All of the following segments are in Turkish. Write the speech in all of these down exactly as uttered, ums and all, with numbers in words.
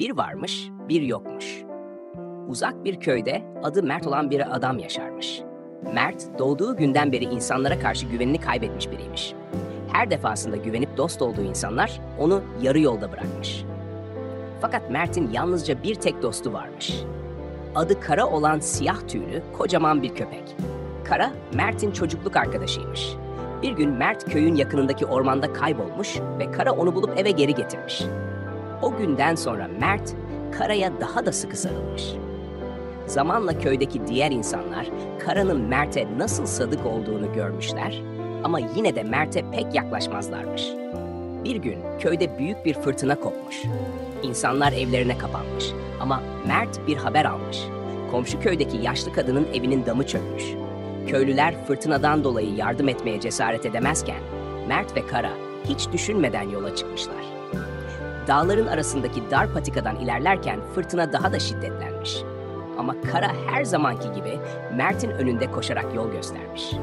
Bir varmış, bir yokmuş. Uzak bir köyde adı Mert olan bir adam yaşarmış. Mert, doğduğu günden beri insanlara karşı güvenini kaybetmiş biriymiş. Her defasında güvenip dost olduğu insanlar onu yarı yolda bırakmış. Fakat Mert'in yalnızca bir tek dostu varmış. Adı Kara olan siyah tüylü kocaman bir köpek. Kara, Mert'in çocukluk arkadaşıymış. Bir gün Mert köyün yakınındaki ormanda kaybolmuş ve Kara onu bulup eve geri getirmiş. O günden sonra Mert, Kara'ya daha da sıkı sarılmış. Zamanla köydeki diğer insanlar Kara'nın Mert'e nasıl sadık olduğunu görmüşler ama yine de Mert'e pek yaklaşmazlarmış. Bir gün köyde büyük bir fırtına kopmuş. İnsanlar evlerine kapanmış ama Mert bir haber almış. Komşu köydeki yaşlı kadının evinin damı çökmüş. Köylüler fırtınadan dolayı yardım etmeye cesaret edemezken Mert ve Kara hiç düşünmeden yola çıkmışlar. Dağların arasındaki dar patikadan ilerlerken fırtına daha da şiddetlenmiş. Ama Kara her zamanki gibi Mert'in önünde koşarak yol göstermiş.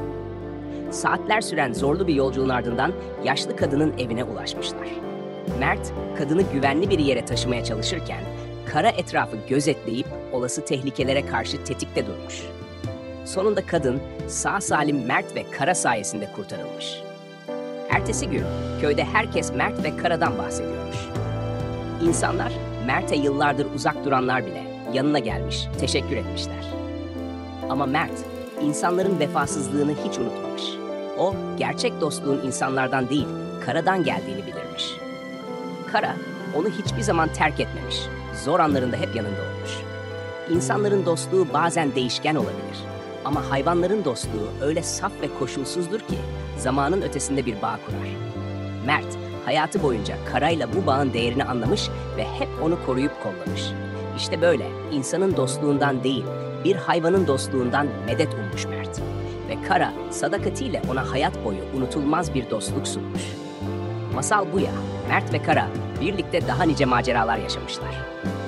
Saatler süren zorlu bir yolculuğun ardından yaşlı kadının evine ulaşmışlar. Mert, kadını güvenli bir yere taşımaya çalışırken Kara etrafı gözetleyip olası tehlikelere karşı tetikte durmuş. Sonunda kadın sağ salim Mert ve Kara sayesinde kurtarılmış. Ertesi gün köyde herkes Mert ve Kara'dan bahsediyormuş. İnsanlar Mert'e yıllardır uzak duranlar bile yanına gelmiş, teşekkür etmişler. Ama Mert, insanların vefasızlığını hiç unutmamış. O, gerçek dostluğun insanlardan değil, Kara'dan geldiğini bilirmiş. Kara, onu hiçbir zaman terk etmemiş, zor anlarında hep yanında olmuş. İnsanların dostluğu bazen değişken olabilir. Ama hayvanların dostluğu öyle saf ve koşulsuzdur ki zamanın ötesinde bir bağ kurar. Mert, hayatı boyunca Kara'yla bu bağın değerini anlamış ve hep onu koruyup kollamış. İşte böyle insanın dostluğundan değil, bir hayvanın dostluğundan medet ummuş Mert. Ve Kara, sadakatiyle ona hayat boyu unutulmaz bir dostluk sunmuş. Masal bu ya, Mert ve Kara birlikte daha nice maceralar yaşamışlar.